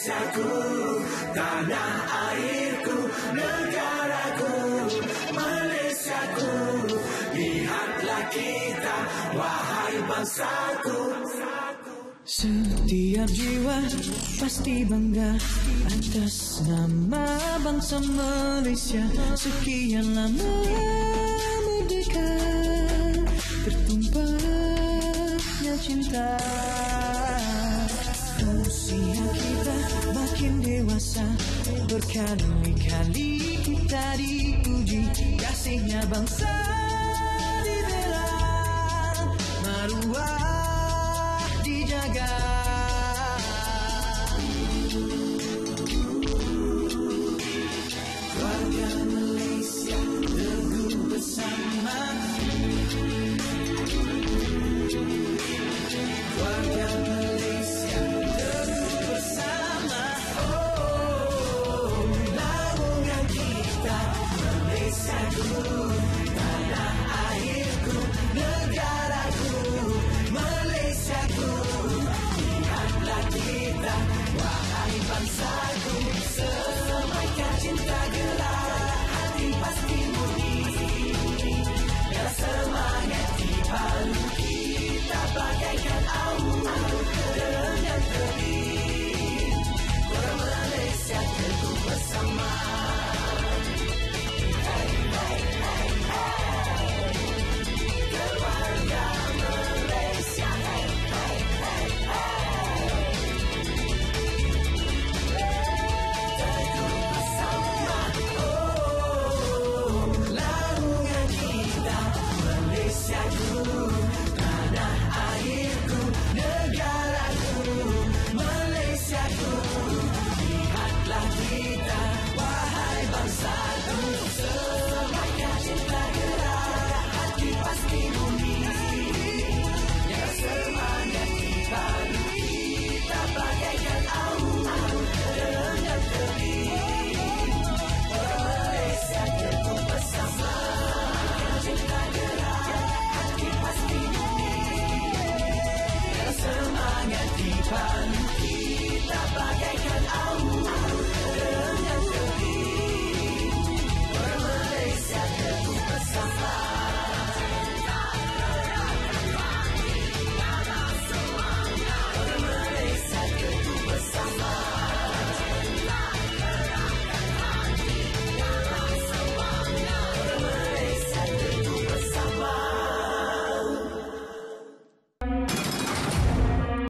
Malaysiaku, tanah airku, negaraku, Malaysiaku. Lihatlah kita, wahai bangsaku. Setiap jiwa pasti bangga atas nama bangsa Malaysia. Sekian lama merdeka, tertumpahnya cinta. Usia kita makin dewasa, berkali-kali kita diuji. Kasihnya bangsa dibela, maruah dijaga. Keluarga Malaysia teguh bersama. Keluarga Malaysia teguh bersama. Oh, naungan kita, Malaysiaku, tanah airku, negaraku, Malaysiaku. Lihatlah kita, wahai bangsaku, semaikan cinta gerak hati pasti murni. Dalam semangat dibalu kita bagaikan awan dengan terbit. Orang Malaysia teguh bersama. Keluarga Malaysia, teguh bersama. Oh, naungan kita, Malaysiaku, tanah airku, negaraku, Malaysiaku. Lihatlah kita, wahai bangsaku, semaikan cinta gerak hati pasti bumi. Yang semangat dibalu kita bagaikan awan dengan terbit. Orang Malaysia teguh bersama. Cinta gerak hati pasti bumi. Yang semangat dibalu